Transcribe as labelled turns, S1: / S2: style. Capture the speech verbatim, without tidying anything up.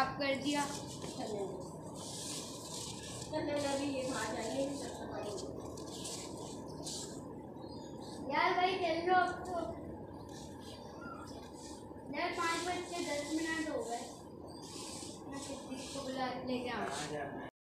S1: साफ कर दिया। यार भाई चल लो अब तो, यार पाँच बज के दस मिनट हो गए। मैं किसी को बुला लेके आऊँ।